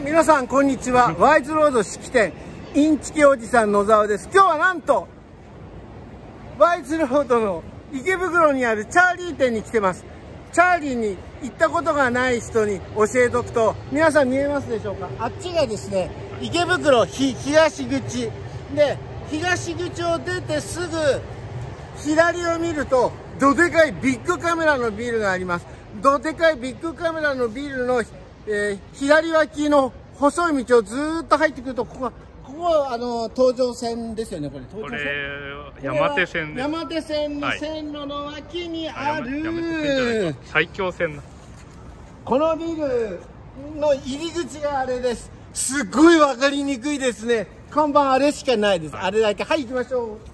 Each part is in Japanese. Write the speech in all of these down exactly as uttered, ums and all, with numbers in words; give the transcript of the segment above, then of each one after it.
皆さんこんにちは。ワイズロード式典インチキおじさん野沢です。今日はなんとワイズロードの池袋にあるチャーリー店に来てます。チャーリーに行ったことがない人に教えておくと、皆さん見えますでしょうか。あっちがですね、池袋ひ東口で、東口を出てすぐ左を見るとどでかいビッグカメラのビルがあります。どでかいビッグカメラのビルの、えー、左脇の細い道をずーっと入ってくると、ここここはあの東上線ですよね。これ東上線、これ山手線です。山手線の線路の脇にある、はい、 埼京線だ。 このビルの入り口があれです。すっごい分かりにくいですね。看板あれしかないです、はい、あれだけ。はい、行きましょう。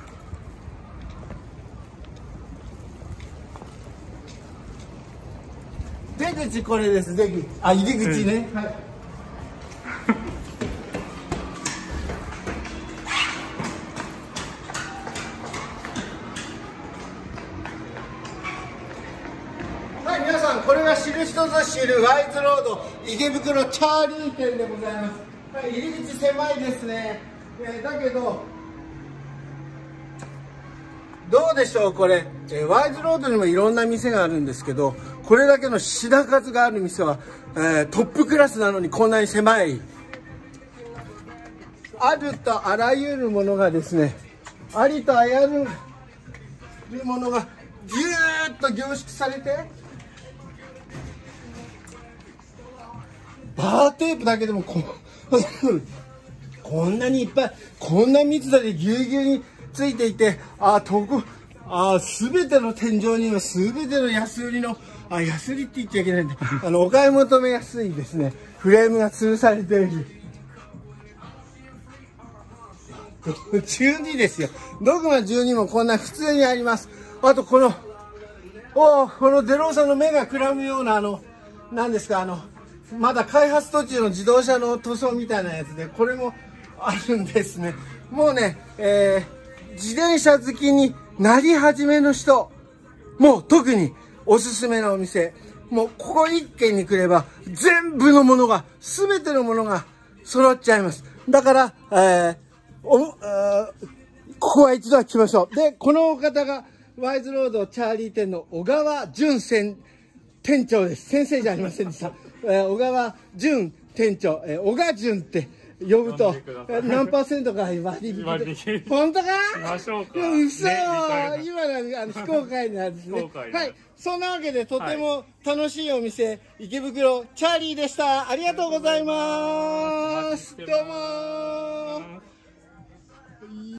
出口これです。出口、あ、入り口ね、うん、はい。はい、皆さん、これが知る人ぞ知るワイズロード池袋チャーリー店でございます。はい、入り口狭いですね。えー、だけどどうでしょう、これ、えー、ワイズロードにもいろんな店があるんですけど、これだけの品数がある店は、えー、トップクラスなのにこんなに狭い。あるとあらゆるものがですね、ありとあらゆるものがぎゅーっと凝縮されて、バーテープだけでもここんなにいっぱい、こんな密度でぎゅうぎゅうについていて、あ、とこ、あ、すべての天井にはすべての安売りの、あ、安売りって言っちゃいけないんで、あの、お買い求めやすいですね、フレームが吊るされている。じゅうにですよ。ドグマじゅうにもこんな普通にあります。あとこの、おこのデローさんの目がくらむような、あの、何ですか、あの、まだ開発途中の自動車の塗装みたいなやつで、これもあるんですね。もうね、えー、自転車好きになり始めの人、もう特におすすめなお店。もうここ一軒に来れば全部のものが、全てのものが揃っちゃいます。だから、えー、おあここは一度は来ましょう。で、この方がワイズロードチャーリー店の小川淳先店長です。先生じゃありませんでした。えー、小川淳店長、えー、小川淳って呼ぶと何パーセントか割引で。本当か？しましょうか。嘘、ね、今のあの非公開なんですね。はい、そんなわけでとても楽しいお店、はい、池袋チャーリーでした。ありがとうございます。どうもー。